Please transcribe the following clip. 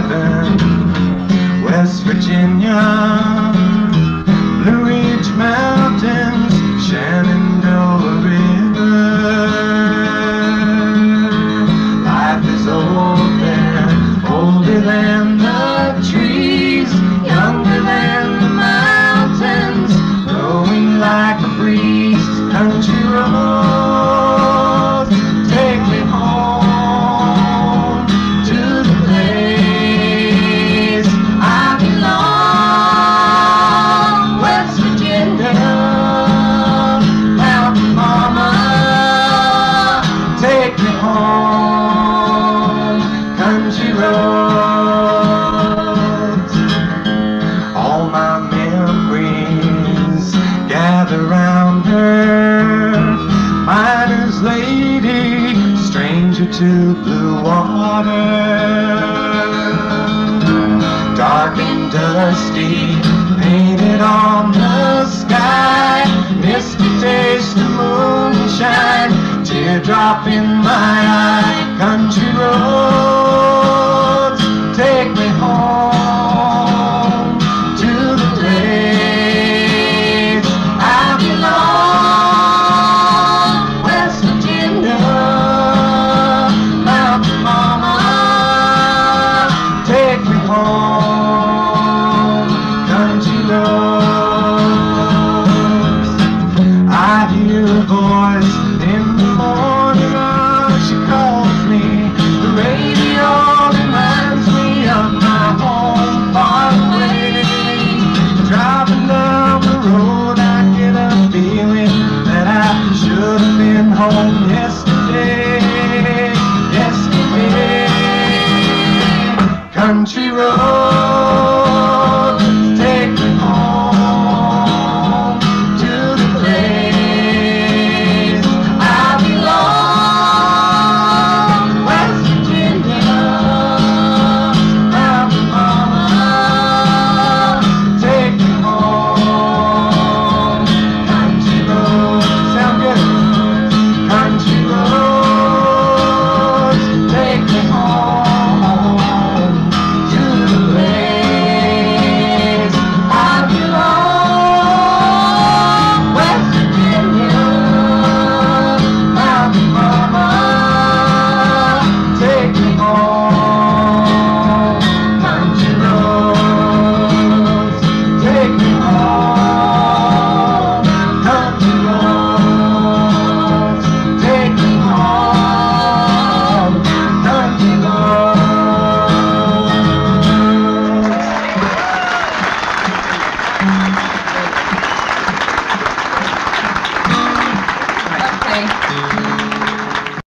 Chapman, West Virginia, Blue Ridge Mountains, Shenandoah River. Life is old there, older than the trees, younger than the mountains, blowing like a breeze. Country roads, take me home to the place I belong. West Virginia, mountain mama, take me home. Country roads, all my memories gather round her. Miner's lady, stranger to blue water, dark and dusty, painted on the sky, misty taste of moonshine, teardrop in my eye. Country roads, take me home to the place I belong. West Virginia, mountain mama, take me home. Country roads, I hear a voice in the morning.